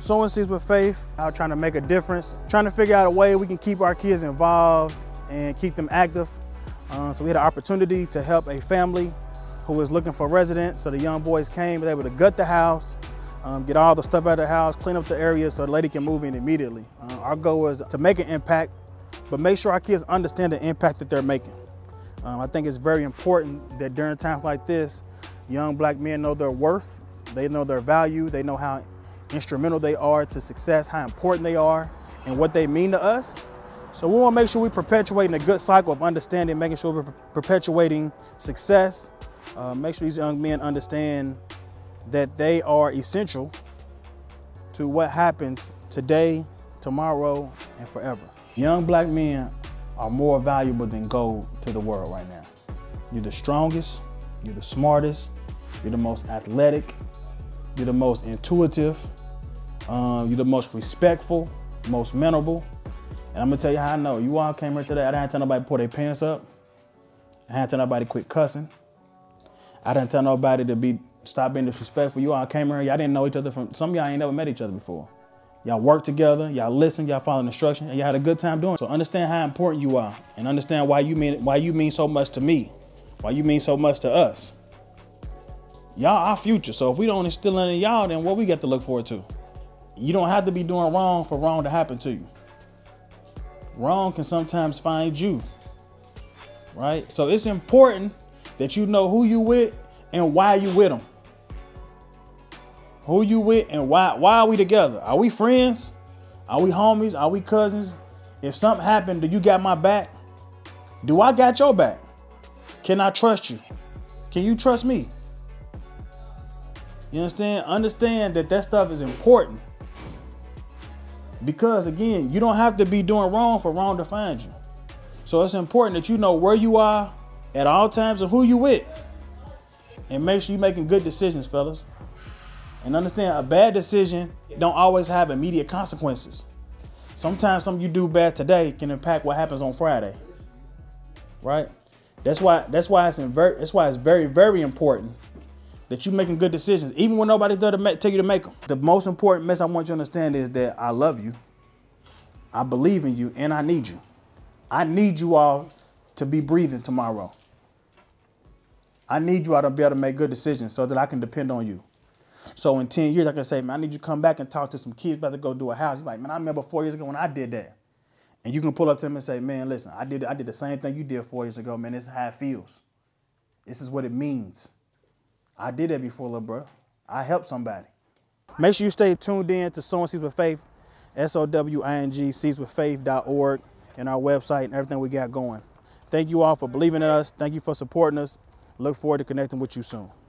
Sowing Seeds with Faith, out trying to make a difference, trying to figure out a way we can keep our kids involved and keep them active. So we had an opportunity to help a family who was looking for residents. So the young boys came, were able to gut the house, get all the stuff out of the house, clean up the area so the lady can move in immediately. Our goal was to make an impact, but make sure our kids understand the impact that they're making. I think it's very important that during times like this, young black men know their worth, they know their value, they know how instrumental they are to success, how important they are, and what they mean to us. So we want to make sure we're perpetuating a good cycle of understanding, making sure we're perpetuating success, make sure these young men understand that they are essential to what happens today, tomorrow, and forever. Young black men are more valuable than gold to the world right now. You're the strongest, you're the smartest, you're the most athletic, you're the most intuitive, you're the most respectful, most memorable. And I'm gonna tell you how I know. You all came here today, I didn't tell nobody to pull their pants up. I didn't tell nobody to quit cussing. I didn't tell nobody to stop being disrespectful. You all came here, y'all didn't know each other some of y'all ain't never met each other before. Y'all work together, y'all listen, y'all follow instruction, and y'all had a good time doing it. So understand how important you are and understand why you mean so much to me, why you mean so much to us. Y'all our future, so if we don't instill in y'all, then what we got to look forward to? You don't have to be doing wrong for wrong to happen to you. Wrong can sometimes find you, right? So it's important that you know who you with and why you with them. Who you with and why are we together? Are we friends? Are we homies? Are we cousins? If something happened, do you got my back? Do I got your back? Can I trust you? Can you trust me? You understand? Understand that stuff is important. Because again, you don't have to be doing wrong for wrong to find you. So it's important that you know where you are at all times and who you with. And make sure you're making good decisions, fellas. And understand, a bad decision don't always have immediate consequences. Sometimes something you do bad today can impact what happens on Friday. Right? That's why it's very, very important that you're making good decisions, even when nobody's there to tell you to make them. The most important message I want you to understand is that I love you, I believe in you, and I need you. I need you all to be breathing tomorrow. I need you all to be able to make good decisions so that I can depend on you. So in 10 years, I can say, man, I need you to come back and talk to some kids about to go do a house. You're like, man, I remember 4 years ago when I did that. And you can pull up to them and say, man, listen, I did the same thing you did 4 years ago, man. This is how it feels. This is what it means. I did that before, little bro. I helped somebody. Make sure you stay tuned in to Sowing Seeds with Faith, SOWING, seedswithfaith.org, and our website and everything we got going. Thank you all for believing in us. Thank you for supporting us. Look forward to connecting with you soon.